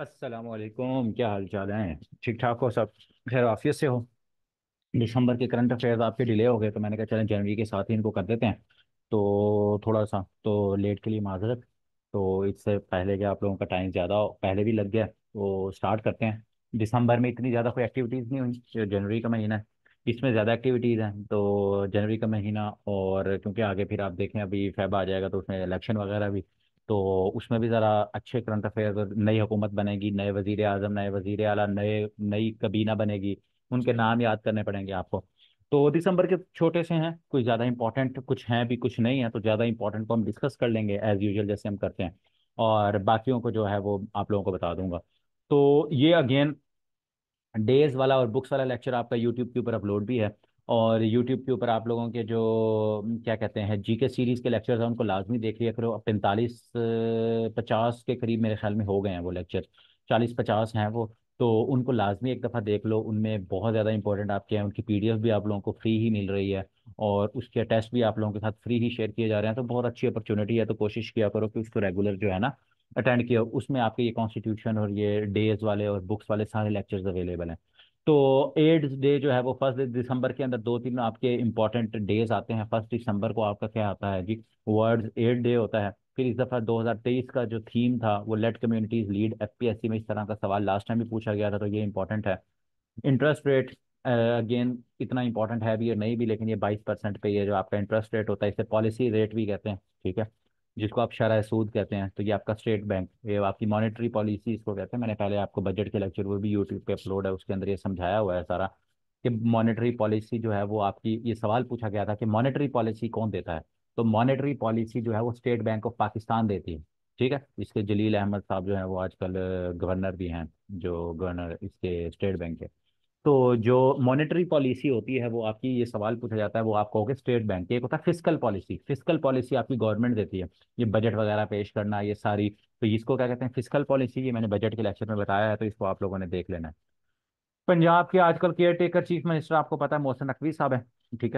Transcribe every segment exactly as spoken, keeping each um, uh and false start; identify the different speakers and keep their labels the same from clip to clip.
Speaker 1: अस्सलाम वालेकुम, क्या हाल चाल है? ठीक ठाक हो सब? खैर आफियत से हो? दिसंबर के करंट अफेयर्स आपके डिले हो गए तो मैंने कहा चलें जनवरी के साथ ही इनको कर देते हैं। तो थोड़ा सा तो लेट के लिए माजरत। तो इससे पहले कि आप लोगों का टाइम ज़्यादा हो, पहले भी लग गया, तो स्टार्ट करते हैं। दिसंबर में इतनी ज़्यादा कोई एक्टिविटीज़ नहीं हुई जो जनवरी का महीना है। इसमें ज़्यादा एक्टिविटीज़ हैं तो जनवरी का महीना, और क्योंकि आगे फिर आप देखें अभी फेब आ जाएगा तो उसमें इलेक्शन वगैरह भी, तो उसमें भी ज़रा अच्छे करंट अफेयर, नई हुकूमत बनेगी, नए वजीर आज़म, नए वजीर आला, नए नई कबीना बनेगी, उनके नाम याद करने पड़ेंगे आपको। तो दिसंबर के छोटे से हैं, कोई ज़्यादा इंपॉर्टेंट कुछ हैं भी कुछ नहीं है, तो ज़्यादा इंपॉर्टेंट को हम डिस्कस कर लेंगे एज यूजुअल जैसे हम करते हैं, और बाकियों को जो है वो आप लोगों को बता दूंगा। तो ये अगेन डेज वाला और बुक्स वाला लेक्चर आपका यूट्यूब के ऊपर अपलोड भी है। और यूट्यूब के ऊपर आप लोगों के जो क्या कहते हैं जीके सीरीज के लेक्चर्स हैं उनको लाजमी देख लिया करो। पैंतालीस पचास के करीब मेरे ख्याल में हो गए हैं वो लेक्चर, चालीस पचास हैं वो। तो उनको लाजमी एक दफ़ा देख लो, उनमें बहुत ज़्यादा इंपॉर्टेंट आपके हैं। उनकी पीडीएफ भी आप लोगों को फ्री ही मिल रही है, और उसके टेस्ट भी आप लोगों के साथ फ्री ही शेयर किए जा रहे हैं। तो बहुत अच्छी अपॉर्चुनिटी है, तो कोशिश किया करो कि उसको रेगुलर जो है ना अटेंड किया। उसमें आपके ये कॉन्स्टिट्यूशन और ये डेज वाले और बुक्स वाले सारे लेक्चर्स अवेलेबल हैं। तो एड्स डे जो है वो फर्स्ट दिसंबर के अंदर दो तीन आपके इंपॉर्टेंट डेज आते हैं। फर्स्ट दिसंबर को आपका क्या आता है जी, वर्ल्ड एड डे होता है। फिर इस दफ़ा दो हज़ार तेईस का जो थीम था वो लेट कम्युनिटीज लीड एफपीएससी में, इस तरह का सवाल लास्ट टाइम भी पूछा गया था, तो ये इंपॉर्टेंट है। इंटरेस्ट रेट अगेन इतना इंपॉर्टेंट है भी और नहीं भी, लेकिन ये बाईस परसेंट पे ये जो आपका इंटरेस्ट रेट होता है इसे पॉलिसी रेट भी कहते हैं, ठीक है, जिसको आप शरह सूद कहते हैं। तो ये आपका स्टेट बैंक, ये आपकी मॉनेटरी पॉलिसी इसको कहते हैं। मैंने पहले आपको बजट के लेक्चर वो भी यूट्यूब पे अपलोड है, उसके अंदर ये समझाया हुआ है सारा कि मॉनेटरी पॉलिसी जो है वो आपकी, ये सवाल पूछा गया था कि मॉनेटरी पॉलिसी कौन देता है। तो मॉनेटरी पॉलिसी जो है वो स्टेट बैंक ऑफ पाकिस्तान देती है, ठीक है। इसके जलील अहमद साहब जो हैं वो आजकल गवर्नर भी हैं, जो गवर्नर इसके स्टेट बैंक के। तो जो मॉनेटरी पॉलिसी होती है वो आपकी, ये सवाल पूछा जाता है वो आप कहोगे स्टेट बैंक की। एक होता है फिस्कल पॉलिसी, फिस्कल पॉलिसी आपकी गवर्नमेंट देती है, ये बजट वगैरह पेश करना ये सारी। तो इसको क्या कहते हैं, फिस्कल पॉलिसी। ये मैंने बजट के लेक्चर में बताया है, तो इसको आप लोगों ने देख लेना है। पंजाब के आजकल केयर टेकर चीफ मिनिस्टर आपको पता है मोहसिन नकवी साहब है, ठीक है।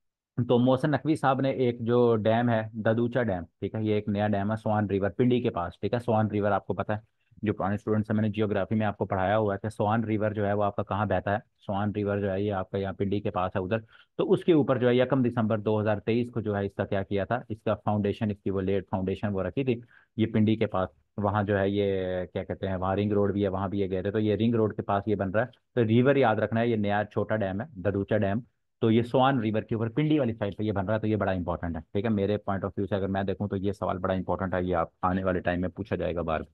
Speaker 1: तो मोहसिन नकवी साहब ने एक जो डैम है ददूचा डैम, ठीक है, ये एक नया डैम है स्वान रिवर पिंडी के पास, ठीक है। स्वान रिवर आपको पता है, जो पुराने स्टूडेंट्स हैं मैंने जियोग्राफी में आपको पढ़ाया हुआ है कि स्वान रिवर जो है वो आपका कहाँ बहता है। स्वान रिवर जो है ये आपका यहाँ पिंडी के पास है उधर। तो उसके ऊपर जो है यकम दिसंबर दो हज़ार तेईस को जो है इसका क्या किया था, इसका फाउंडेशन, इसकी वो लेट फाउंडेशन वो रखी थी ये पिंडी के पास। वहाँ जो है ये क्या कहते हैं, वहाँ रिंग रोड भी है, वहाँ भी ये गए थे। तो ये रिंग रोड के पास ये बन रहा है। तो रिवर याद रखना है, ये नया छोटा डैम है ददूचा डैम। तो ये सोआन रिवर के ऊपर पिंडी वाली साइड पे ये बन रहा है, तो ये बड़ा इंपॉर्टेंट है, ठीक है। मेरे पॉइंट ऑफ व्यू से अगर मैं देखूं तो ये सवाल बड़ा इंपॉर्टेंट है, ये आप आने वाले टाइम में पूछा जाएगा बार।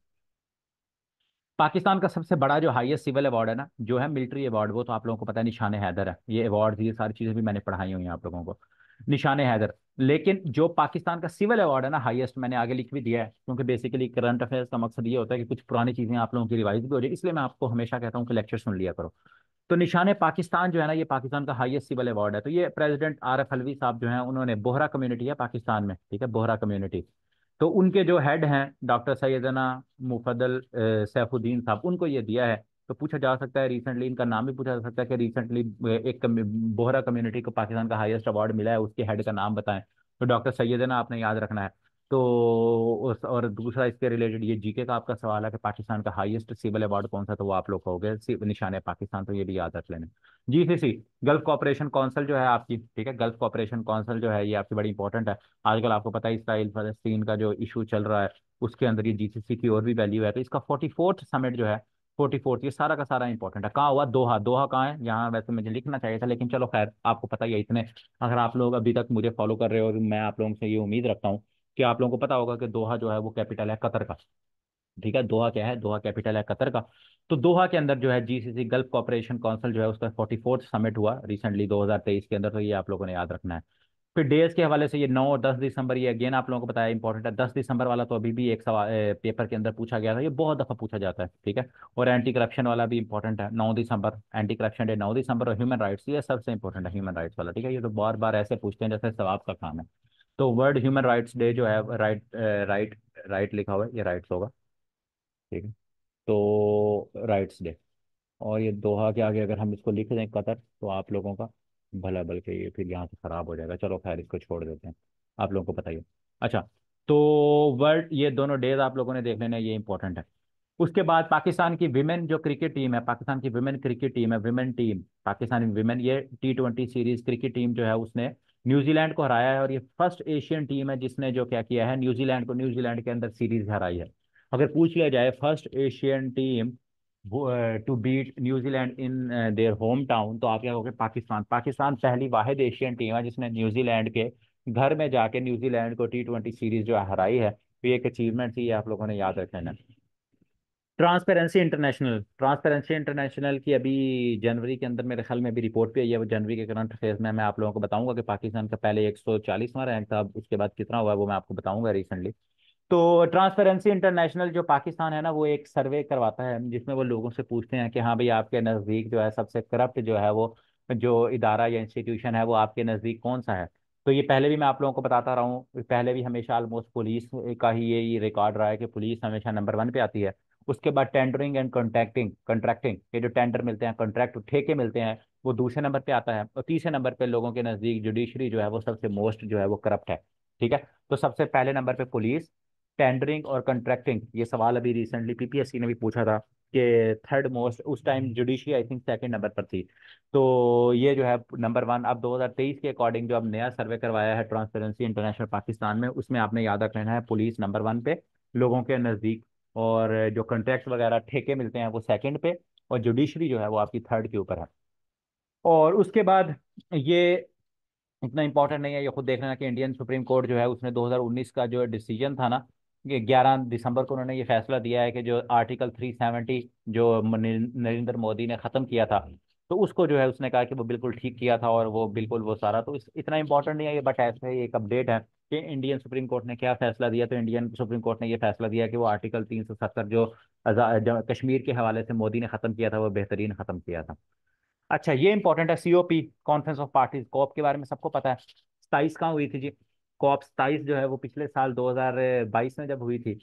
Speaker 1: पाकिस्तान का सबसे बड़ा जो हाईएस्ट सिविल अवार्ड है ना, जो है मिलिट्री अवार्ड, वो तो आप लोगों को पता है निशान हैदर है। ये अवार्ड ये सारी चीजें भी मैंने पढ़ाई हुई हैं आप लोगों को, निशान हैदर। लेकिन जो पाकिस्तान का सिविल अवार्ड है ना हाईएस्ट, मैंने आगे लिख भी दिया है, क्योंकि बेसिकली करंट अफेयर्स का मकसद ये होता है कि कुछ पुरानी चीजें आप लोगों की रिवाइज भी हो जाए, इसलिए मैं आपको हमेशा कहता हूँ कि लेक्चर सुन लिया करो। तो निशान पाकिस्तान जो है ना, ये पाकिस्तान का हाईएस्ट सिविल अवार्ड है। तो ये प्रेसिडेंट आरएफ अलवी साहब जो हैं, उन्होंने, बोहरा कम्युनिटी है पाकिस्तान में, ठीक है, बोहरा कम्युनिटी। तो उनके जो हेड हैं डॉक्टर सैयदना मुफद्दल अ, सैफुद्दीन साहब, उनको ये दिया है। तो पूछा जा सकता है रिसेंटली, इनका नाम भी पूछा जा सकता है कि रिसेंटली एक कम्यू- बोहरा कम्युनिटी को पाकिस्तान का हाईएस्ट अवार्ड मिला है, उसके हेड का नाम बताएं। तो डॉक्टर सैयदना आपने याद रखना है। तो उस, और दूसरा इसके रिलेटेड ये जीके का आपका सवाल है कि पाकिस्तान का हाईएस्ट सिविल अवार्ड कौन सा, तो वो आप लोग कहोगे सिर्फ निशान पाकिस्तान, तो ये भी याद रख लेना। जीसीसी, गल्फ कॉपरेशन काउंसिल जो है आपकी, ठीक है, गल्फ कॉपरेशन काउंसिल जो है ये आपकी बड़ी इंपॉर्टेंट है। आजकल आपको पता है इसराइल फलस्तीन का जो इशू चल रहा है, उसके अंदर ये जीसीसी की और भी वैल्यू है। तो इसका फोर्टी फोर्थ समिट जो है, फोर्टी फोर्थ, ये सारा का सारा इंपॉर्टेंट है। कहाँ हुआ, दोहा। दोहा कहाँ है, यहाँ वैसे मुझे लिखना चाहिए था, लेकिन चलो खैर आपको पता ही है इतने। अगर आप लोग अभी तक मुझे फॉलो कर रहे हो, और मैं आप लोगों से ये उम्मीद रखता हूँ कि आप लोगों को पता होगा कि दोहा जो है वो कैपिटल है कतर का, ठीक है। दोहा क्या है, दोहा कैपिटल है कतर का। तो दोहा के अंदर जो है जीसीसी गल्फ कॉपरेशन काउंसिल जो है उसका फोर्टी फोर्थ समिट हुआ रिसेंटली दो हज़ार तेईस के अंदर, तो ये आप लोगों ने याद रखना है। फिर डेज के हवाले से ये नौ और दस दिसंबर, ये अगेन आप लोगों को बताया इंपॉर्टेंट है। दस दिसंबर वाला तो अभी भी एक सवाल पेपर के अंदर पूछा गया था, ये बहुत दफा पूछा जाता है, ठीक है। और एंटी करप्शन वाला भी इंपॉर्टेंट है, नौ दिसंबर, एंटी करप्शन डे नौ दिसंबर। और ह्यूमन राइट्स, ये सबसे इंपॉर्टेंट है ह्यूमन राइट्स वाला, ठीक है। ये तो बार बार ऐसे पूछते हैं जैसे सवाब का काम है। तो वर्ल्ड ह्यूमन राइट्स डे जो है, राइट राइट राइट लिखा हुआ है, ये राइट्स होगा, ठीक है। तो राइट्स डे, और ये दोहा के आगे अगर हम इसको लिख दें कतर, तो आप लोगों का भला, बल्कि ये फिर यहाँ से खराब हो जाएगा। चलो खैर इसको छोड़ देते हैं, आप लोगों को पता ही है। अच्छा, तो वर्ल्ड, ये दोनों डेज आप लोगों ने देख लेना है, ये इंपॉर्टेंट है। उसके बाद पाकिस्तान की विमेन जो क्रिकेट टीम है, पाकिस्तान की विमेन क्रिकेट टीम है, विमेन टीम, पाकिस्तानी विमेन, ये T twenty series cricket team जो है उसने न्यूजीलैंड को हराया है, और ये फर्स्ट एशियन टीम है जिसने जो क्या किया है, न्यूजीलैंड को न्यूजीलैंड के अंदर सीरीज हराई है। अगर पूछ लिया जाए first Asian team to beat New Zealand in their home town, तो आप क्या कहोगे? पाकिस्तान। पाकिस्तान पहली वाहिद एशियन टीम है जिसने न्यूजीलैंड के घर में जाके न्यूजीलैंड को टी ट्वेंटी सीरीज जो है हराई है। तो ये एक अचीवमेंट थी, ये आप लोगों ने याद रखना है। ट्रांसपेरेंसी इंटरनेशनल, ट्रांसपेरेंसी इंटरनेशनल की अभी जनवरी के अंदर मेरे ख्याल में अभी रिपोर्ट भी आई है, वो जनवरी के करंट अफेयर्स में मैं आप लोगों को बताऊंगा कि पाकिस्तान का पहले एक सौ चालीसवां रैंक था, अब उसके बाद कितना हुआ है वो मैं आपको बताऊंगा रिसेंटली। तो ट्रांसपेरेंसी इंटरनेशनल जो पाकिस्तान है ना, वो एक सर्वे करवाता है जिसमें वो लोगों से पूछते हैं कि हाँ भाई, आपके नज़दीक जो है सबसे करप्ट जो है वो जो इदारा या इंस्टीट्यूशन है वो आपके नज़दीक कौन सा है। तो ये पहले भी मैं आप लोगों को बताता रहा हूँ, पहले भी हमेशा ऑलमोस्ट पुलिस का ही ये ये रिकॉर्ड रहा है कि पुलिस हमेशा नंबर वन पे आती है। उसके बाद टेंडरिंग एंड कॉन्ट्रैक्टिंग, कॉन्ट्रैक्टिंग ये जो टेंडर मिलते हैं, कॉन्ट्रैक्ट ठेके मिलते हैं, वो दूसरे नंबर पे आता है। और तीसरे नंबर पे लोगों के नज़दीक जुडिशरी जो है वो सबसे मोस्ट जो है वो करप्ट है। ठीक है। तो सबसे पहले नंबर पे पुलिस, टेंडरिंग और कंट्रैक्टिंग। ये सवाल अभी रिसेंटली पीपीएससी ने भी पूछा था कि थर्ड मोस्ट, उस time judiciary I think second number पर थी। तो ये जो है नंबर वन। अब दो हज़ार तेईस के अकॉर्डिंग जो अब नया सर्वे करवाया है ट्रांसपेरेंसी इंटरनेशनल पाकिस्तान में, उसमें आपने याद रख लेना है पुलिस नंबर वन पे लोगों के नज़दीक, और जो कॉन्ट्रैक्ट वगैरह ठेके मिलते हैं वो सेकंड पे, और जुडिशरी जो है वो आपकी थर्ड के ऊपर है। और उसके बाद ये इतना इंपॉर्टेंट नहीं है, ये खुद देख लेना कि इंडियन सुप्रीम कोर्ट जो है उसने दो हज़ार उन्नीस का जो डिसीजन था ना, ये ग्यारह दिसंबर को उन्होंने ये फैसला दिया है कि जो आर्टिकल तीन सौ सत्तर जो मन- नरेंद्र मोदी ने ख़त्म किया था, तो उसको जो है उसने कहा कि वो बिल्कुल ठीक किया था, और वो बिल्कुल वो सारा तो इस, इतना इंपॉर्टेंट नहीं है ये, बट ऐसे ही एक अपडेट है कि इंडियन सुप्रीम कोर्ट ने क्या फैसला दिया। तो इंडियन सुप्रीम कोर्ट ने ये फैसला दिया कि वो आर्टिकल तीन सौ सत्तर जो आज़ा- जो कश्मीर के हवाले से मोदी ने ख़त्म किया था, वो बेहतरीन ख़त्म किया था। अच्छा, ये इंपॉर्टेंट है, COP, conference of parties, COP के बारे में सबको पता है। सताइस कहाँ हुई थी जी? कॉप सताइस जो है वो पिछले साल दो हज़ार बाईस में जब हुई थी,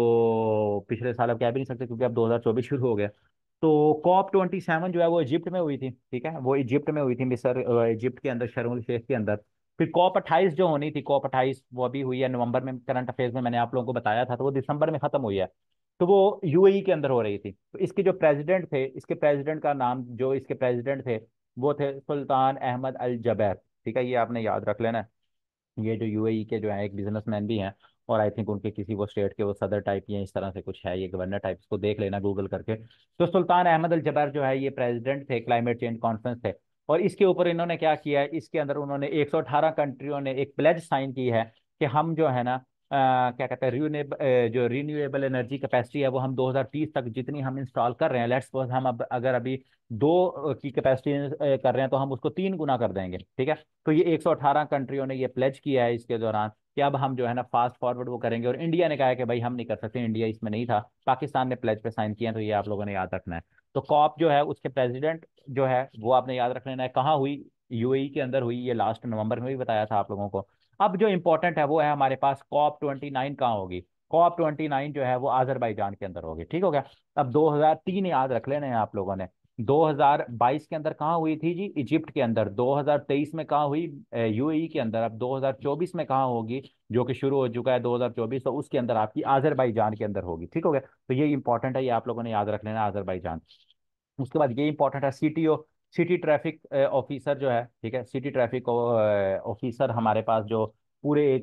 Speaker 1: तो पिछले साल अब कह भी नहीं सकते क्योंकि अब दो हज़ार चौबीस शुरू हो गया। तो कॉप ट्वेंटी सेवन जो है वो इजिप्ट में हुई थी। ठीक है, वो इजिप्ट में हुई थी, मिस्र, अ, इजिप्ट के अंदर, शर्म शेख के अंदर। फिर कॉप अट्ठाईस जो होनी थी, कॉप अट्ठाईस वो अभी हुई है नवंबर में, करंट अफेयर्स में मैंने आप लोगों को बताया था, तो वो दिसंबर में खत्म हुई है। तो वो यूएई के अंदर हो रही थी। तो इसके जो प्रेसिडेंट थे, इसके प्रेसिडेंट का नाम, जो इसके प्रेसिडेंट थे वो थे सुल्तान अहमद अल जबैर। ठीक है, ये आपने याद रख लेना है। ये जो यूएई के जो है एक बिजनेसमैन भी हैं, और आई थिंक उनके किसी वो स्टेट के वो सदर टाइप या इस तरह से कुछ है, ये गवर्नर टाइप, इसको देख लेना गूगल करके। तो सुल्तान अहमद अल जबैर जो है ये प्रेसिडेंट थे, क्लाइमेट चेंज कॉन्फ्रेंस थे। और इसके ऊपर इन्होंने क्या किया है, इसके अंदर उन्होंने एक सौ अठारह कंट्रियों ने एक प्लेज साइन की है कि हम जो है ना, अ, क्या कहते हैं, रिन्यूएबल, जो रिन्यूएबल एनर्जी कैपेसिटी है वो हम दो हज़ार तीस तक जितनी हम इंस्टॉल कर रहे हैं, लेट्स सपोज हम अब अगर अभी दो अ, की कैपेसिटी कर रहे हैं तो हम उसको तीन गुना कर देंगे। ठीक है। तो ये एक सौ अठारह कंट्रियों ने ये प्लेज किया है इसके दौरान कि अब हम जो है ना फास्ट फॉरवर्ड वो करेंगे, और इंडिया ने कहा है कि भाई हम नहीं कर सकते, इंडिया इसमें नहीं था, पाकिस्तान ने प्लेज पे साइन किया है, तो ये आप लोगों ने याद रखना है। तो कॉप जो है उसके प्रेसिडेंट जो है वो आपने याद रख लेना है, कहाँ हुई? यूएई के अंदर हुई, ये लास्ट नवंबर में भी बताया था आप लोगों को। अब जो इंपॉर्टेंट है वो है हमारे पास कॉप ट्वेंटी नाइन कहाँ होगी? कॉप ट्वेंटी नाइन जो है वो आजरबाईजान के अंदर होगी। ठीक हो गया। अब दो हज़ार तीन याद रख लेना है आप लोगों ने। दो हज़ार बाईस के अंदर कहाँ हुई थी जी? इजिप्ट के अंदर। दो हज़ार तेईस में कहाँ हुई? यूएई के अंदर। अब दो हज़ार चौबीस में कहाँ होगी, जो कि शुरू हो चुका है दो हज़ार चौबीस, तो उसके अंदर आपकी आजरबाईजान के अंदर होगी। ठीक हो गया। तो ये इंपॉर्टेंट है, ये आप लोगों ने याद रख लेना, आजरबाईजान। उसके बाद ये इंपॉर्टेंट है, सीटीओ, सिटी ट्रैफिक ऑफिसर जो है। ठीक है, सिटी ट्रैफिक ऑफिसर हमारे पास जो पूरे एक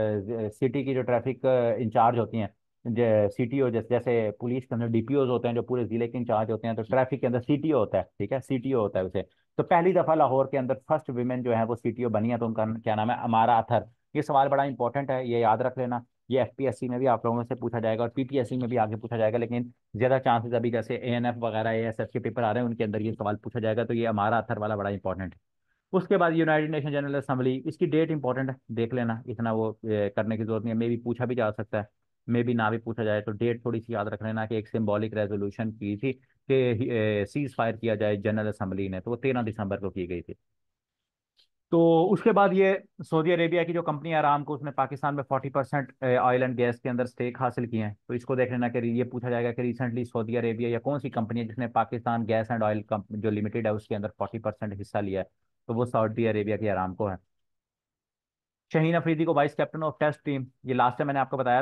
Speaker 1: सिटी की जो ट्रैफिक इंचार्ज होती हैं, सीटीओ, जैसे जैसे पुलिस के अंदर डीपीओज होते हैं जो पूरे जिले के इंचार्ज होते हैं, तो ट्रैफिक के अंदर सीटीओ होता है। ठीक है, सीटीओ होता है उसे। तो पहली दफा लाहौर के अंदर फर्स्ट विमेन जो है वो सीटीओ बनी है, तो उनका क्या नाम है? अमारा अथर। ये सवाल बड़ा इंपॉर्टेंट है, ये याद रख लेना। ये एफपीएससी में भी आप लोगों से पूछा जाएगा और पीपीएससी में भी आगे पूछा जाएगा, लेकिन ज्यादा चांसेस अभी जैसे एएनएफ वगैरह एएसएफ के पेपर आ रहे हैं उनके अंदर ये सवाल पूछा जाएगा, तो ये हमारा अथर वाला बड़ा इंपॉर्टेंट है। उसके बाद यूनाइटेड नेशन जनरल असेंबली, इसकी डेट इंपॉर्टेंट है, देख लेना, इतना वो ए, करने की जरूरत नहीं है, मे भी पूछा भी जा सकता है, मे भी ना भी पूछा जाए, तो डेट थोड़ी सी याद रख लेना कि एक सिंबॉलिक रेजोल्यूशन की थी कि सीज फायर किया जाए जनरल असेंबली ने, तो वो तेरह दिसंबर को की गई थी। तो उसके बाद ये सऊदी अरेबिया की जो कंपनी है अरामको, उसने पाकिस्तान में forty percent oil and gas के अंदर स्टेक हासिल किए हैं, तो इसको देख लेना कि ये पूछा जाएगा कि रिसेंटली सऊदी अरेबिया या कौन सी कंपनी है जिसने पाकिस्तान गैस एंड ऑयल जो लिमिटेड है उसके अंदर फोर्टी परसेंट हिस्सा लिया है, तो वो सऊदी अरेबिया की अरामको है। शहीन अफरीदी को vice captain of test team, ये लास्ट टाइम मैंने आपको बताया था,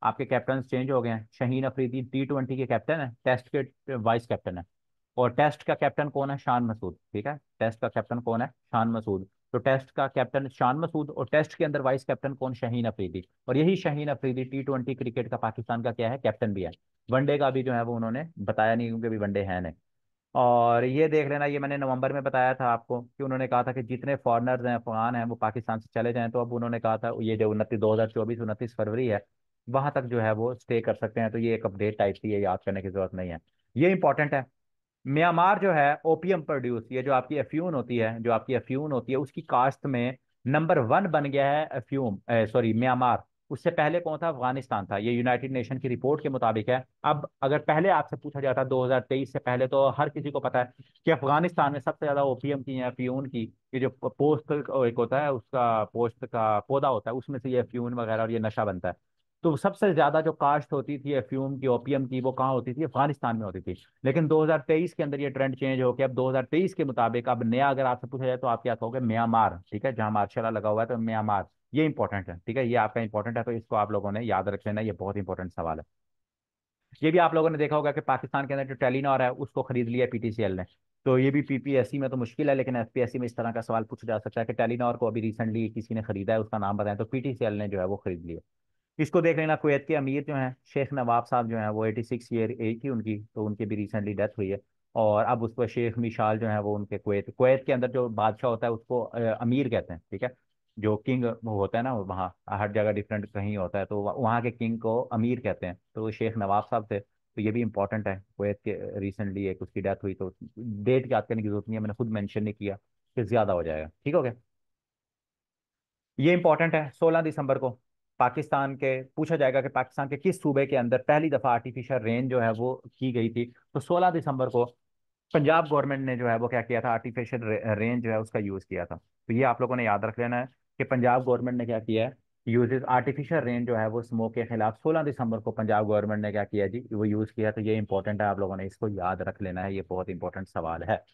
Speaker 1: आपके कैप्टन चेंज हो गए हैं। शहीन अफरीदी टी ट्वेंटी के कैप्टन है, टेस्ट के वाइस कैप्टन है। और टेस्ट का कैप्टन कौन है? शान मसूद। ठीक है, टेस्ट का कैप्टन कौन है? शान मसूद। तो टेस्ट का कैप्टन शान मसूद, और टेस्ट के अंदर वाइस कैप्टन कौन? शहीन अफरीदी। और यही Shaheen Afridi T twenty cricket का पाकिस्तान का क्या है? कैप्टन भी है। वनडे का भी जो है वो उन्होंने बताया नहीं, क्योंकि अभी वनडे है नहीं। और ये देख लेना, ये मैंने नवंबर में बताया था आपको कि उन्होंने कहा था कि जितने फॉरनर्स हैं, अफगान हैं, वो पाकिस्तान से चले जाएं। तो अब उन्होंने कहा था ये जो उनतीस दो हज़ार चौबीस उनतीस फरवरी है, वहां तक जो है वो स्टे कर सकते हैं। तो ये एक अपडेट टाइप की है, याद करने की जरूरत नहीं है। ये इंपॉर्टेंट है। म्यांमार जो है ओपियम प्रोड्यूस, ये जो आपकी अफ्यून होती है, जो आपकी अफ्यून होती है उसकी काश्त में नंबर वन बन गया है अफ्यूम, सॉरी म्यांमार। उससे पहले कौन था? अफगानिस्तान था। ये यूनाइटेड नेशन की रिपोर्ट के मुताबिक है। अब अगर पहले आपसे पूछा जाता दो हज़ार तेईस से पहले, तो हर किसी को पता है कि अफगानिस्तान में सबसे ज्यादा ओपीएम की या अफ्यून की, ये जो पोस्ट एक होता है उसका, पोस्ट का पौधा होता है, उसमें से ये अफ्यून वगैरह और ये नशा बनता है। तो सबसे ज्यादा जो काश्त होती थी अफ्यूम की, ओपीएम की, वो कहाँ होती थी? अफगानिस्तान में होती थी। लेकिन दो हज़ार तेईस के अंदर ये ट्रेंड चेंज हो गया। अब दो हज़ार तेईस के मुताबिक अब नया अगर आपसे पूछा जाए तो आप क्या कहोगे? म्यांमार। ठीक है, जहां मार्शल लगा हुआ है तो म्यांमार। ये इंपॉर्टेंट है, ठीक है, ये आपका इंपॉर्टेंट है, तो इसको आप लोगों ने याद रख लेना, ये बहुत इंपॉर्टेंट सवाल है। ये भी आप लोगों ने देखा होगा कि पाकिस्तान के अंदर जो टेलीनॉर है उसको खरीद लिया पीटीसीएल ने। तो ये भी पीपीएससी में तो मुश्किल है, लेकिन एसपीएससी में इस तरह का सवाल पूछा जा सकता है कि टेलीनॉर को अभी रिसेंटली किसी ने खरीदा है, उसका नाम बताएं, तो पीटीसीएल ने जो है वो खरीद लिया। इसको देख लेना। कुवैत के अमीर जो हैं शेख नवाब साहब जो हैं, वो एटी सिक्स ईयर एज थी उनकी, तो उनकी भी रिसेंटली डेथ हुई है। और अब उस पर शेख मिशाल जो है वो उनके कुवैत कुवैत के अंदर जो बादशाह होता है उसको अ, अमीर कहते हैं। ठीक है, जो किंग वो होता है ना, वहाँ हर जगह डिफरेंट कहीं होता है, तो वह- वहाँ के किंग को अमीर कहते हैं। तो वो शेख नवाब साहब थे। तो ये भी इंपॉर्टेंट है। कुवैत के रिसेंटली एक उसकी डेथ हुई, तो डेट याद करने की जरूरत नहीं है, मैंने खुद मेंशन नहीं किया, फिर ज्यादा हो जाएगा। ठीक हो गया। ये इंपॉर्टेंट है। सोलह दिसंबर को पाकिस्तान के पूछा जाएगा कि पाकिस्तान के किस सूबे के अंदर पहली दफा आर्टिफिशियल रेन जो है वो की गई थी। तो सोलह दिसंबर को पंजाब गवर्नमेंट ने जो है वो क्या किया था? आर्टिफिशियल रे, रेन जो है उसका यूज किया था। तो ये आप लोगों ने याद रख लेना है कि पंजाब गवर्नमेंट ने क्या किया है? यूजेस आर्टिफिशियल रेन जो है वो स्मोक के खिलाफ सोलह दिसंबर को पंजाब गवर्नमेंट ने क्या किया जी? वो यूज किया। तो ये इंपॉर्टेंट है, आप लोगों ने इसको याद रख लेना है, ये बहुत इंपॉर्टेंट सवाल है।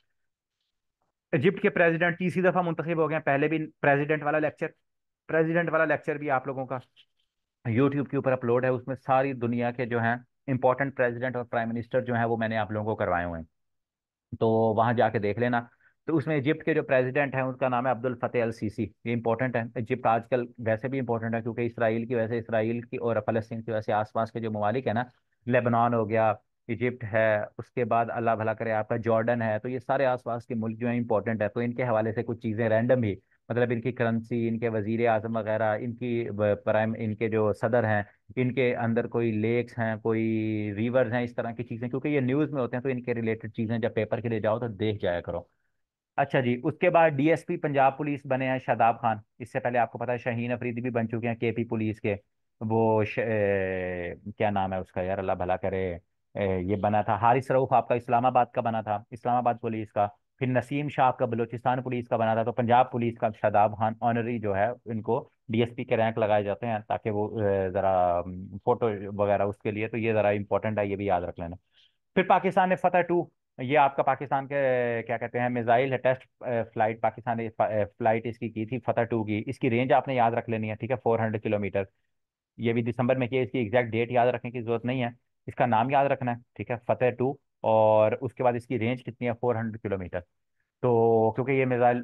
Speaker 1: इजिप्ट के प्रेसिडेंट तीसरी दफा मुंतखब हो गए हैं। पहले भी प्रेसिडेंट वाला लेक्चर प्रेसिडेंट वाला लेक्चर भी आप लोगों का यूट्यूब के ऊपर अपलोड है। उसमें सारी दुनिया के जो हैं इंपॉर्टेंट प्रेसिडेंट और प्राइम मिनिस्टर जो हैं वो मैंने आप लोगों को करवाए हुए हैं, तो वहां जाके देख लेना। तो उसमें इजिप्ट के जो प्रेसिडेंट हैं उनका नाम है अब्दुल फतेह अल सीसी। ये इंपॉर्टेंट है। इजिप्ट आजकल वैसे भी इंपॉर्टेंट है, क्योंकि इसराइल की वजह से, इसराइल की और फलस्तीन की वजह से आसपास के जो ममालिक है ना, लेबनान हो गया, इजिप्ट है, उसके बाद अल्लाह भला करे आपका जॉर्डन है, तो ये सारे आसपास के मुल्क जो है इंपॉर्टेंट है। तो इनके हवाले से कुछ चीज़ें रैंडम ही, मतलब इनकी करेंसी, इनके वजीर आजम वगैरह, इनकी प्राइम, इनके जो सदर हैं, इनके अंदर कोई लेक्स हैं, कोई रिवर्स हैं, इस तरह की चीज़ें, क्योंकि ये न्यूज़ में होते हैं, तो इनके रिलेटेड चीज़ें जब पेपर के लिए जाओ तो देख जाया करो। अच्छा जी, उसके बाद डीएसपी पंजाब पुलिस बने हैं शादाब खान। इससे पहले आपको पता है शाहीन अफरीदी भी बन चुके हैं केपी पुलिस के। वो श, ए, क्या नाम है उसका यार, अल्लाह भला करे, ए, ये बना था हारिस रऊफ आपका, इस्लामाबाद का बना था, इस्लामाबाद पुलिस का। फिर नसीम शाह आपका बलूचिस्तान पुलिस का बना था। तो पंजाब पुलिस का शादाब खान ऑनरी जो है, इनको डीएसपी के रैंक लगाए जाते हैं, ताकि वो अ, जरा फोटो वगैरह उसके लिए, तो ये जरा इंपॉर्टेंट है, ये भी याद रख लेना। फिर पाकिस्तान ने फतह टू, ये आपका पाकिस्तान के क्या कहते हैं, मिसाइल है, टेस्ट फ्लाइट पाकिस्तान ने फ्लाइट इसकी की थी फतह टू की। इसकी रेंज आपने याद रख लेनी है, ठीक है, फोर हंड्रेड किलोमीटर। ये भी दिसंबर में की है, इसकी एग्जैक्ट डेट याद रखने की जरूरत नहीं है, इसका नाम याद रखना है, ठीक है, फतेह टू। और उसके बाद इसकी रेंज कितनी है? Four hundred kilometre. तो क्योंकि ये मिसाइल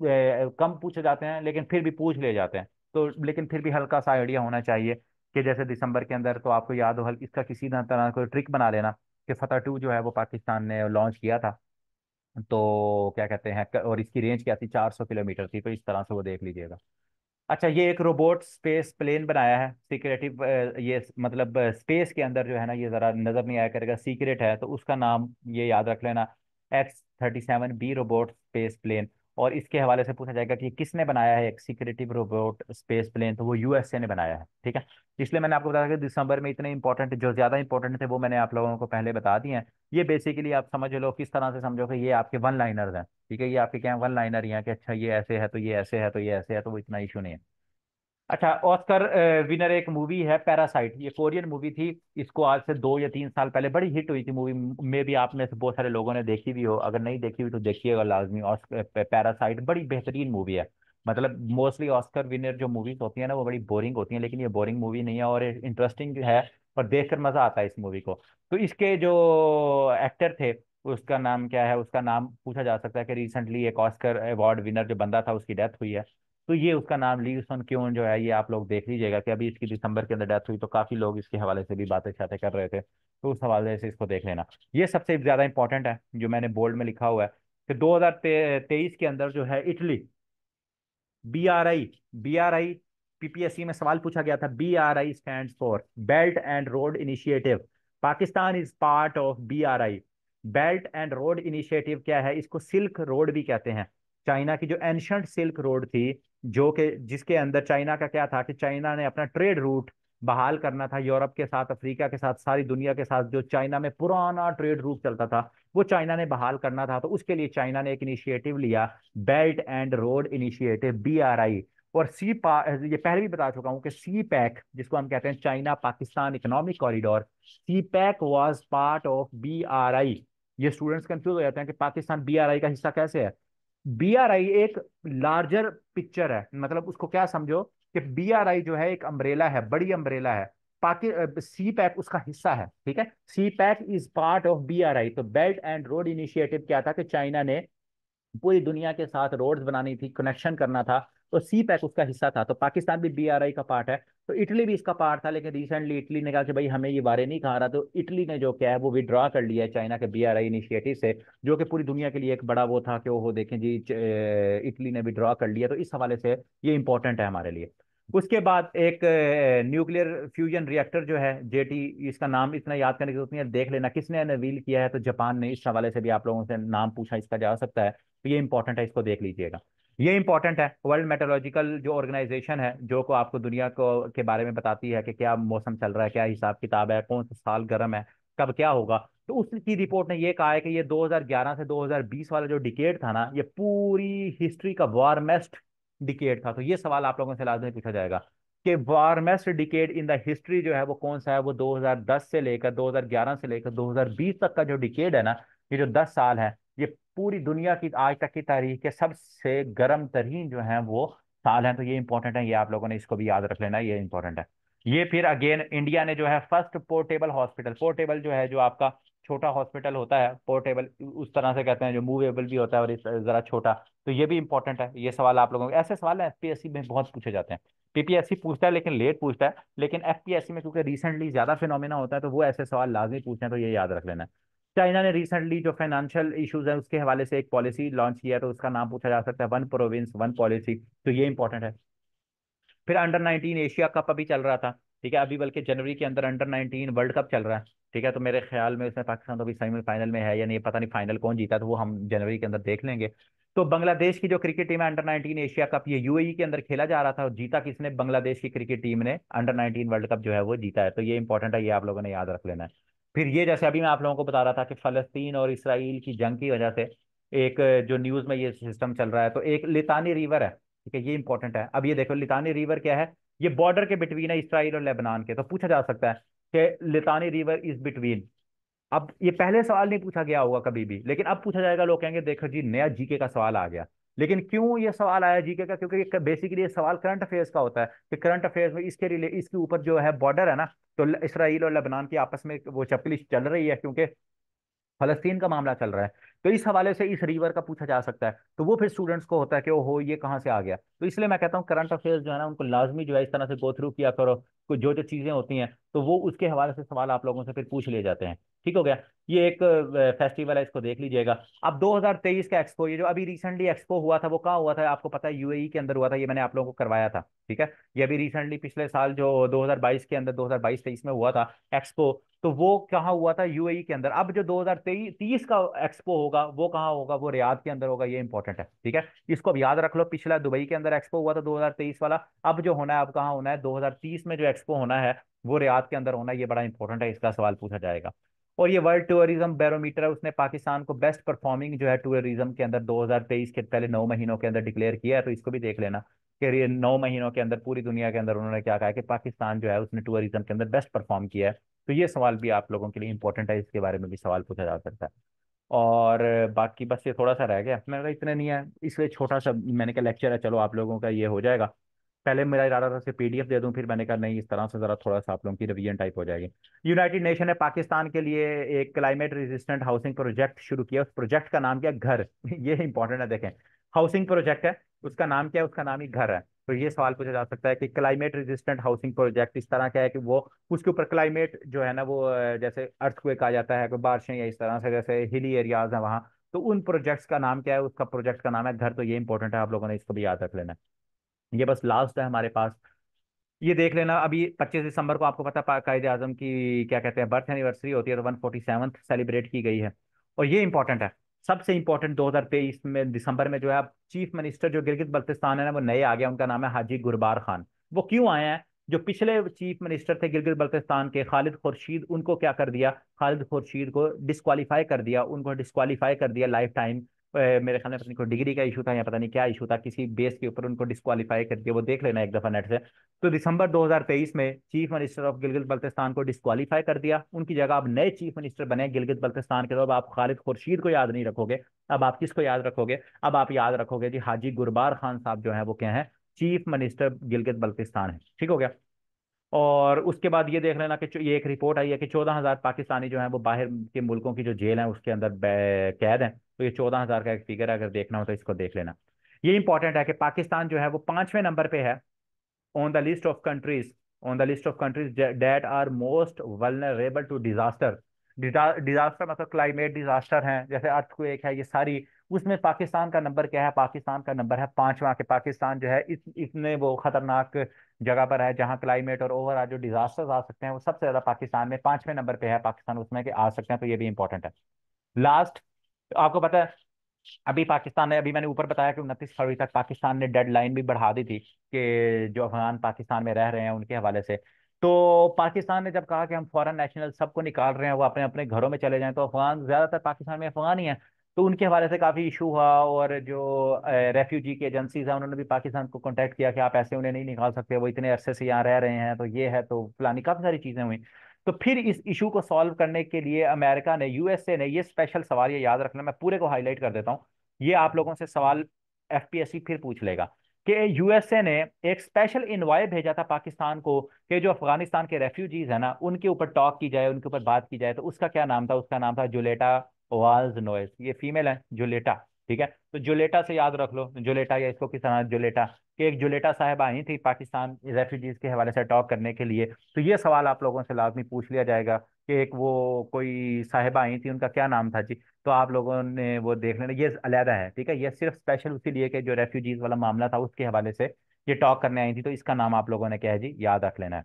Speaker 1: कम पूछे जाते हैं, लेकिन फिर भी पूछ ले जाते हैं, तो लेकिन फिर भी हल्का सा आइडिया होना चाहिए कि जैसे दिसंबर के अंदर, तो आपको याद हो, हल्की इसका किसी ना तरह कोई ट्रिक बना लेना कि फतह टू जो है वो पाकिस्तान ने लॉन्च किया था। तो क्या कहते हैं, और इसकी रेंज क्या थी? चार सौ किलोमीटर थी, तो इस तरह से वो देख लीजिएगा। अच्छा, ये एक रोबोट स्पेस प्लेन बनाया है सीक्रेटिव, ये मतलब स्पेस के अंदर जो है ना, ये जरा नजर नहीं आया करेगा, सीक्रेट है, तो उसका नाम ये याद रख लेना, X thirty seven B robot space plane. और इसके हवाले से पूछा जाएगा कि किसने बनाया है एक सीक्रेटिव रोबोट स्पेस प्लेन, तो वो यूएसए ने बनाया है। ठीक है, इसलिए मैंने आपको बताया कि दिसंबर में इतने इंपॉर्टेंट, जो ज्यादा इंपॉर्टेंट थे वो मैंने आप लोगों को पहले बता दिए हैं। ये बेसिकली आप समझ लो, किस तरह से समझो कि ये आपके वन लाइनर्स हैं। ठीक है, ये आपके क्या वन लाइनर ही हैं कि अच्छा ये ऐसे है तो ये ऐसे है तो ये ऐसे है, तो वो इतना इशू नहीं है। अच्छा, ऑस्कर विनर एक मूवी है पैरासाइट, ये कोरियन मूवी थी। इसको आज से दो या तीन साल पहले बड़ी हिट हुई थी मूवी, में भी आप में से बहुत सारे लोगों ने देखी भी हो, अगर नहीं देखी हुई तो देखिएगा लाजमी। ऑस्कर पैरासाइट बड़ी बेहतरीन मूवी है। मतलब मोस्टली ऑस्कर विनर जो मूवीज होती है ना वो बड़ी बोरिंग होती हैं, लेकिन ये बोरिंग मूवी नहीं है और इंटरेस्टिंग है, और देखकर मजा आता है इस मूवी को। तो इसके जो एक्टर थे, उसका नाम क्या है, उसका नाम पूछा जा सकता है कि रिसेंटली एक ऑस्कर अवार्ड विनर जो बंदा था उसकी डेथ हुई है। तो ये उसका नाम ली सन क्यों जो है, ये आप लोग देख लीजिएगा कि अभी इसकी दिसंबर के अंदर डेथ हुई, तो काफी लोग इसके हवाले से भी बातें शातें कर रहे थे, तो उस हवाले से इसको देख लेना। ये सबसे ज्यादा इंपॉर्टेंट है जो मैंने बोल्ड में लिखा हुआ है कि दो हजार तेईस के अंदर जो है Italy, B R I, B R I, PPSC में सवाल पूछा गया था, B R I stands for belt and road initiative. Pakistan is part of B R I. Belt and road initiative क्या है, इसको सिल्क रोड भी कहते हैं। चाइना की जो एंशंट सिल्क रोड थी, जो कि जिसके अंदर चाइना का क्या था कि चाइना ने अपना ट्रेड रूट बहाल करना था यूरोप के साथ, अफ्रीका के साथ, सारी दुनिया के साथ, जो चाइना में पुराना ट्रेड रूट चलता था वो चाइना ने बहाल करना था। तो उसके लिए चाइना ने एक इनिशिएटिव लिया, belt and road initiative, B R I. और सी पा ये पहले भी बता चुका हूं कि सी पैक जिसको हम कहते हैं China Pakistan economic corridor, CPEC was part of B R I. ये स्टूडेंट्स कंफ्यूज हो जाते हैं कि पाकिस्तान बी आर आई का हिस्सा कैसे है। बी आर आई एक लार्जर पिक्चर है, मतलब उसको क्या समझो कि बी आर आई जो है एक अम्ब्रेला है, बड़ी अम्ब्रेला है। पाकि सी पैक उसका हिस्सा है, ठीक है। CPEC is part of B R I. तो बेल्ट एंड रोड इनिशिएटिव क्या था कि चाइना ने पूरी दुनिया के साथ रोड्स बनानी थी, कनेक्शन करना था, तो सी पैक उसका हिस्सा था। तो पाकिस्तान भी बी आर आई का पार्ट है, तो इटली भी इसका पार्ट था, लेकिन रिसेंटली इटली ने कहा कि भाई हमें ये बारे नहीं खा रहा, तो इटली ने जो क्या है वो विड्रॉ कर लिया है चाइना के बी आर आई इनिशिएटिव से, जो कि पूरी दुनिया के लिए एक बड़ा वो था कि वो देखें जी च- अ, इटली ने विड्रॉ कर लिया। तो इस हवाले से ये इंपॉर्टेंट है हमारे लिए। उसके बाद एक न्यूक्लियर फ्यूजन रिएक्टर जो है जेटी, इसका नाम इतना याद करने की जरूरत नहीं है, देख लेना किसने अनवील किया है, तो जापान ने। इस हवाले से भी आप लोगों से नाम पूछा इसका जा सकता है, तो ये इंपॉर्टेंट है, इसको देख लीजिएगा। ये इंपॉर्टेंट है, वर्ल्ड मेट्रोलॉजिकल जो ऑर्गेनाइजेशन है, जो को आपको दुनिया को के बारे में बताती है कि क्या मौसम चल रहा है, क्या हिसाब किताब है, कौन सा साल गर्म है, कब क्या होगा। तो उसकी रिपोर्ट ने ये कहा है कि ये दो हज़ार ग्यारह से दो हज़ार बीस वाला जो डिकेड था ना, ये पूरी हिस्ट्री का वार्मेस्ट डिकेड था। तो ये सवाल आप लोगों से लाजमी पूछा जाएगा कि warmest decade in the history जो है वो कौन सा है। वो दो हज़ार दस से लेकर दो हज़ार ग्यारह से लेकर दो हज़ार बीस तक का जो डिकेड है ना, ये जो दस साल है, ये पूरी दुनिया की आज तक की तारीख के सबसे गर्म तरीन जो है वो साल हैं। तो ये इंपॉर्टेंट है, ये आप लोगों ने इसको भी याद रख लेना, ये इंपॉर्टेंट है। ये फिर अगेन इंडिया ने जो है फर्स्ट पोर्टेबल हॉस्पिटल, पोर्टेबल जो है जो आपका छोटा हॉस्पिटल होता है, पोर्टेबल उस तरह से कहते हैं जो मूवेबल भी होता है और इस जरा छोटा। तो ये भी इंपॉर्टेंट है, ये सवाल आप लोगों को, ऐसे सवाल एफ पी एस सी में बहुत पूछे जाते हैं। पी पी एस सी पूछता है लेकिन लेट पूछता है, लेकिन एफ पी एस सी में क्योंकि रिसेंटली ज्यादा फिनोमिना होता है तो वो ऐसे सवाल लाजमी पूछते हैं, तो ये याद रख लेना है। चाइना ने रिसेंटली जो फाइनेंशियल इश्यूज है उसके हवाले से एक पॉलिसी लॉन्च किया है, तो उसका नाम पूछा जा सकता है वन प्रोविंस वन पॉलिसी, तो ये इंपॉर्टेंट है। फिर अंडर नाइनटीन एशिया कप अभी चल रहा था, ठीक है, अभी बल्कि जनवरी के अंदर अंडर नाइनटीन वर्ल्ड कप चल रहा है, ठीक है। तो मेरे ख्याल में उसमें पाकिस्तान तो अभी सेमीफाइनल में है या नहीं पता नहीं, फाइनल कौन जीता तो वो हम जनवरी के अंदर देख लेंगे। तो बांग्लादेश की जो क्रिकेट टीम है अंडर नाइनटीन एशिया कप, ये यू ए ई के अंदर खेला जा रहा था, और जीता किसने, बांग्लादेश की क्रिकेट टीम ने अंडर नाइनटीन वर्ल्ड कप जो है वो जीता है। तो ये इंपॉर्टेंट है, ये आप लोगों ने याद रख लेना है। फिर ये जैसे अभी मैं आप लोगों को बता रहा था कि फलस्तीन और इसराइल की जंग की वजह से एक जो न्यूज में ये सिस्टम चल रहा है, तो एक लितानी रिवर है, ठीक है, ये इंपॉर्टेंट है। अब ये देखो लितानी रिवर क्या है, ये बॉर्डर के बिटवीन है इसराइल और लेबनान के। तो पूछा जा सकता है कि लितानी रिवर इज बिटवीन। अब ये पहले सवाल नहीं पूछा गया होगा कभी भी, लेकिन अब पूछा जाएगा, लोग कहेंगे देखो जी नया जी के का सवाल आ गया। लेकिन क्यों ये सवाल आया जी के का, क्योंकि बेसिकली ये सवाल करंट अफेयर्स का होता है कि करंट अफेयर्स में इसके रिले इसके ऊपर जो है बॉर्डर है ना, तो इसराइल और लेबनान की आपस में वो चपकली चल रही है, क्योंकि फलस्तीन का मामला चल रहा है। तो इस हवाले से इस रिवर का पूछा जा सकता है, तो वो फिर स्टूडेंट्स को होता है कि ओहो ये कहाँ से आ गया। तो इसलिए मैं कहता हूँ करंट अफेयर्स जो है ना उनको लाजमी जो है इस तरह से गो थ्रू किया करो, कुछ जो जो चीजें होती हैं तो वो उसके हवाले से सवाल आप लोगों से फिर पूछ लिए जाते हैं। ठीक हो गया, ये एक फेस्टिवल है, इसको देख लीजिएगा। अब दो हज़ार तेईस का एक्सपो, ये जो अभी रिसेंटली एक्सपो हुआ था वो कहाँ हुआ था आपको पता है, यू ए ई के अंदर हुआ था, ये मैंने आप लोगों को करवाया था, ठीक है। ये अभी रिसेंटली पिछले साल जो दो हज़ार बाईस के अंदर दो हज़ार बाईस तेईस में हुआ था एक्सपो, तो वो कहाँ हुआ था, यू ए ई के अंदर। अब जो दो हज़ार तीस का एक्सपो होगा वो कहाँ होगा, वो रियाद के अंदर होगा, ये इंपॉर्टेंट है, ठीक है। इसको अब याद रख लो, पिछला दुबई के अंदर एक्सपो हुआ था दो हज़ार तेईस वाला, अब जो होना है अब कहाँ होना है, दो हज़ार तीस में जो एक्सपो होना है वो रियाद के अंदर होना है, ये बड़ा इंपॉर्टेंट है, इसका सवाल पूछा जाएगा। और ये वर्ल्ड टूरिज्म बैरोमीटर है, उसने पाकिस्तान को बेस्ट परफॉर्मिंग जो है टूरिज्म के अंदर दो हज़ार तेईस के पहले नौ महीनों के अंदर डिक्लेयर किया है, तो इसको भी देख लेना कि ये नौ महीनों के अंदर पूरी दुनिया के अंदर उन्होंने क्या कहा है कि पाकिस्तान जो है उसने टूरिज्म के अंदर बेस्ट परफॉर्म किया है। तो ये सवाल भी आप लोगों के लिए इंपॉर्टेंट है, इसके बारे में भी सवाल पूछा जा सकता है। और बाकी बस ये थोड़ा सा रह गया, मैंने कहा इतने नहीं है, इसलिए छोटा सा मैंने कहा लेक्चर है, चलो आप लोगों का ये हो जाएगा। पहले मेरा इरादा था सिर्फ पीडीएफ दे दूं, फिर मैंने कहा नहीं, इस तरह से जरा थोड़ा सा आप लोगों की रिवीजन टाइप हो जाएगी। यूनाइटेड नेशन ने पाकिस्तान के लिए एक क्लाइमेट रेजिस्टेंट हाउसिंग प्रोजेक्ट शुरू किया, उस प्रोजेक्ट का नाम क्या, घर। ये इंपॉर्टेंट है, देखें, हाउसिंग प्रोजेक्ट है, उसका नाम क्या है, उसका नाम ही घर है। तो ये सवाल पूछा जा सकता है कि क्लाइमेट रेजिस्टेंट हाउसिंग प्रोजेक्ट इस तरह का है कि वो उसके ऊपर क्लाइमेट जो है ना वो अ, जैसे अर्थक्वेक आ जाता है, कोई बारिशें या इस तरह से, जैसे हिली एरियाज है वहाँ, तो उन प्रोजेक्ट्स का नाम क्या है, उसका प्रोजेक्ट का नाम है घर। तो ये इंपॉर्टेंट है, आप लोगों ने इसको भी याद रख लेना है। ये बस लास्ट है हमारे पास। ये देख लेना, अभी पच्चीस दिसंबर को आपको पता है कायदे आजम की क्या कहते हैं बर्थ एनिवर्सरी होती है, तो वन फोर्टी सेवन्थ सेलिब्रेट की गई है। और ये इंपॉर्टेंट है, सबसे इंपॉर्टेंट, दो हज़ार तेईस में दिसंबर में जो है चीफ मिनिस्टर जो गिलगित बल्तिस्तान है ना वो नए आ गया, उनका नाम है हाजी गुरबार खान। वो क्यों आए हैं, जो पिछले चीफ मिनिस्टर थे गिलगित बल्तिस्तान के खालिद खुर्शीद, उनको क्या कर दिया, खालिद खुर्शीद को डिस्क्वालीफाई कर दिया, उनको डिस्क्वालीफाई कर दिया लाइफ टाइम। मेरे ख्याल में पता नहीं कोई डिग्री का इशू था या पता नहीं क्या इशू था, किसी बेस के ऊपर उनको डिस्क्वालीफाई कर दिया, वो देख लेना एक दफा नेट से। तो दिसंबर दो हज़ार तेईस में chief minister of Gilgit Baltistan को डिस्क्वालीफाई कर दिया, उनकी जगह अब नए चीफ मिनिस्टर बने गिलगित बल्तिस्तान के। तो अब आप खालिद खुर्शीद को याद नहीं रखोगे, अब आप किसको याद रखोगे, अब आप याद रखोगे जी हाजी गुरबार खान साहब जो है वो क्या है, चीफ मिनिस्टर गिलगित बल्तिस्तान है। ठीक हो गया। और उसके बाद ये देख लेना कि जो- ये एक रिपोर्ट आई है कि चौदह हजार पाकिस्तानी जो है वो बाहर के मुल्कों की जो जेल है उसके अंदर बै- कैद है। तो ये चौदह हजार का एक फिगर है, अगर देखना हो तो इसको देख लेना। ये इंपॉर्टेंट है कि पाकिस्तान जो है वो पांचवें नंबर पे है on the list of countries on the list of countries that that are most vulnerable to disaster। Disaster मतलब क्लाइमेट डिजास्टर हैं, जैसे अर्थक्वेक है, ये सारी, उसमें पाकिस्तान का नंबर क्या है, पाकिस्तान का नंबर है पांचवा। के पाकिस्तान जो है इस इतने वो खतरनाक जगह पर है जहां क्लाइमेट और ओवरऑल जो डिजास्टर्स आ सकते हैं वो सबसे ज्यादा पाकिस्तान में पांचवें नंबर पे है पाकिस्तान उसमें, कि आ सकते हैं। तो ये भी इंपॉर्टेंट है। लास्ट, आपको पता है अभी पाकिस्तान ने, अभी मैंने ऊपर बताया कि उनतीस फरवरी तक पाकिस्तान ने डेडलाइन भी बढ़ा दी थी कि जो अफगान पाकिस्तान में रह रहे हैं उनके हवाले से। तो पाकिस्तान ने जब कहा कि हम फॉरेन नेशनल सबको निकाल रहे हैं, वो अपने अपने घरों में चले जाएं, तो अफगान ज्यादातर पाकिस्तान में अफगान ही हैं, तो उनके हवाले से काफी इशू हुआ। और जो रेफ्यूजी की एजेंसीज हैं उन्होंने भी पाकिस्तान को कॉन्टैक्ट किया कि आप ऐसे उन्हें नहीं निकाल सकते, वो इतने अरसे से यहाँ रह रहे हैं, तो ये है तो फलानी काफी सारी चीजें हुई। तो फिर इस इशू को सॉल्व करने के लिए अमेरिका ने, यूएसए ने, ये स्पेशल सवाल, ये याद रखना, मैं पूरे को हाईलाइट कर देता हूँ, ये आप लोगों से सवाल एफपीएससी फिर पूछ लेगा कि यूएसए ने एक स्पेशल इनवाय भेजा था पाकिस्तान को कि जो अफगानिस्तान के रेफ्यूजीज है ना उनके ऊपर टॉक की जाए, उनके ऊपर बात की जाए। तो उसका क्या नाम था, उसका नाम था जुलेटा वाल्स नोएस। ये फीमेल है जुलेटा, ठीक है। तो जुलेटा से याद रख लो, जुलेटा, या इसको किस तरह जुलेटा, कि एक जुलेटा साहिबा आई थी पाकिस्तान रेफ्यूजीज के हवाले से टॉक करने के लिए। तो ये सवाल आप लोगों से लाजमी पूछ लिया जाएगा कि एक वो कोई साहिबा आई थी, उनका क्या नाम था जी। तो आप लोगों ने वो देख लेना, ये अलहदा है, ठीक है, ये सिर्फ स्पेशल उसी लिए कि जो रेफ्यूजीज वाला मामला था उसके हवाले से ये टॉक करने आई थी, तो इसका नाम आप लोगों ने क्या है जी याद रख लेना है।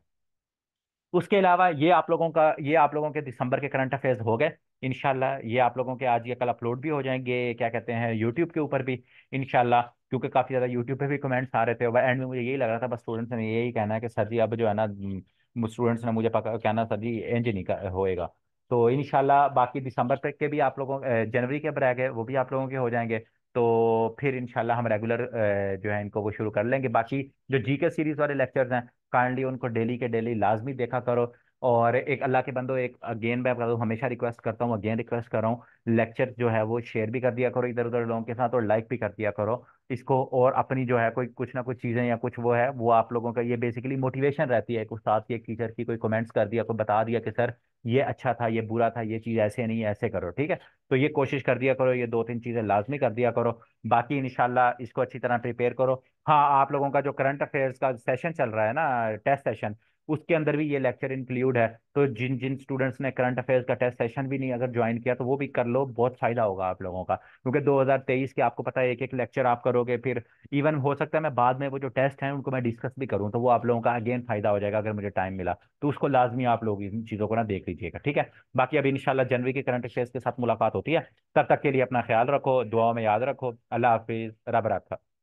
Speaker 1: उसके अलावा ये आप लोगों का, ये आप लोगों के दिसंबर के करंट अफेयर्स हो गए। इंशाल्लाह ये आप लोगों के आज या कल अपलोड भी हो जाएंगे, क्या कहते हैं, यूट्यूब के ऊपर भी इंशाल्लाह, क्योंकि काफ़ी ज़्यादा यूट्यूब पे भी कमेंट्स आ रहे थे। और एंड में मुझे यही लग रहा था बस स्टूडेंट्स ने यही कहना है कि सर जी अब जो है ना, स्टूडेंट्स ने मुझे पका कहना सर जी एंज नहीं कर- होएगा। तो इंशाल्लाह बाकी दिसंबर तक के भी आप लोगों अ, जनवरी के ब्रैक है वो भी आप लोगों के हो जाएंगे। तो फिर इंशाल्लाह हम रेगुलर जो है इनको वो शुरू कर लेंगे। बाकी जो जीके सीरीज वाले लेक्चर्स हैं काइंडली उनको डेली के डेली लाजमी देखा करो। और एक अल्लाह के बंदो, एक अगेन मैं बता दूं, हमेशा रिक्वेस्ट करता हूँ, अगेन रिक्वेस्ट कर रहा हूँ, लेक्चर जो है वो शेयर भी कर दिया करो इधर उधर लोगों के साथ, और लाइक भी कर दिया करो इसको। और अपनी जो है कोई कुछ ना कुछ चीज़ें या कुछ वो है वो आप लोगों का ये बेसिकली मोटिवेशन रहती है, एक उस्ताद की, एक टीचर की, कोई कमेंट्स कर दिया, कोई बता दिया कि सर ये अच्छा था, ये बुरा था, ये चीज़ ऐसे नहीं, ऐसे करो, ठीक है। तो ये कोशिश कर दिया करो, ये दो तीन चीज़ें लाजमी कर दिया करो। बाकी इंशाल्लाह इसको अच्छी तरह प्रिपेयर करो। हाँ, आप लोगों का जो करंट अफेयर्स का सेशन चल रहा है ना, टेस्ट सेशन, उसके अंदर भी ये लेक्चर इंक्लूड है। तो जिन जिन स्टूडेंट्स ने करंट अफेयर्स का टेस्ट सेशन भी नहीं अगर ज्वाइन किया तो वो भी कर लो, बहुत फायदा होगा आप लोगों का, क्योंकि दो हज़ार तेईस के आपको पता है एक एक लेक्चर आप करोगे, फिर इवन हो सकता है मैं बाद में वो जो टेस्ट हैं उनको मैं डिस्कस भी करूँ, तो वो आप लोगों का अगेन फायदा हो जाएगा अगर मुझे टाइम मिला। तो उसको लाजमी आप लोग इन चीज़ों को ना देख लीजिएगा, ठीक है। बाकी अभी इंशाल्लाह जनवरी के करंट अफेयर्स के साथ मुलाकात होती है, तब तक के लिए अपना ख्याल रखो, दुआओं में याद रखो। अल्लाह हाफिज, रब रखा।